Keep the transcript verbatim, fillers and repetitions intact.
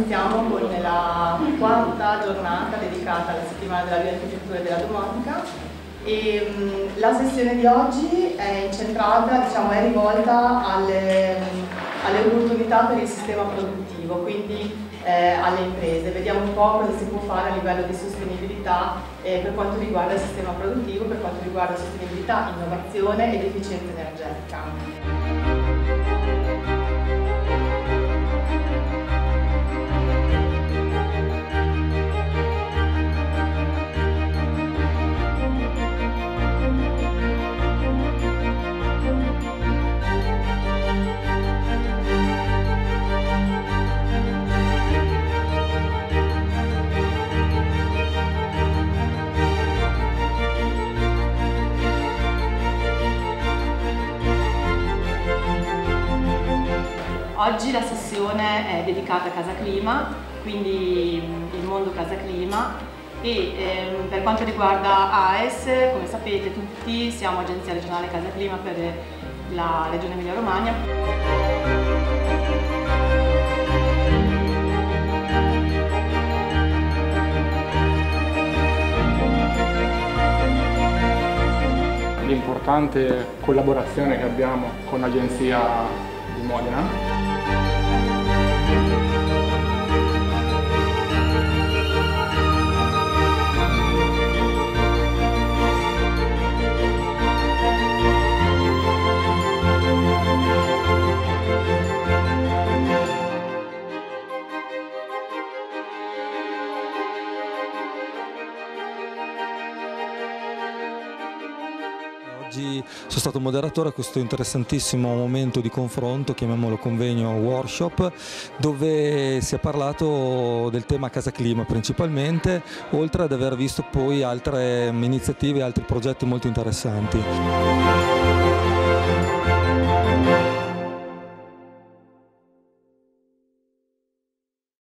iniziamo con la quarta giornata dedicata alla settimana della bioarchitettura e della domotica e mh, la sessione di oggi è incentrata, diciamo, è rivolta alle, alle opportunità per il sistema produttivo, quindi eh, alle imprese. Vediamo un po' cosa si può fare a livello di sostenibilità eh, per quanto riguarda il sistema produttivo, per quanto riguarda sostenibilità, innovazione ed efficienza energetica. Oggi la sessione è dedicata a Casa Clima, quindi il mondo Casa Clima, e ehm, per quanto riguarda A E S, come sapete tutti, siamo Agenzia Regionale Casa Clima per la Regione Emilia Romagna. L'importante collaborazione che abbiamo con l'Agenzia di Modena. Oggi sono stato moderatore a questo interessantissimo momento di confronto, chiamiamolo convegno workshop, dove si è parlato del tema Casa Clima principalmente, oltre ad aver visto poi altre iniziative e altri progetti molto interessanti.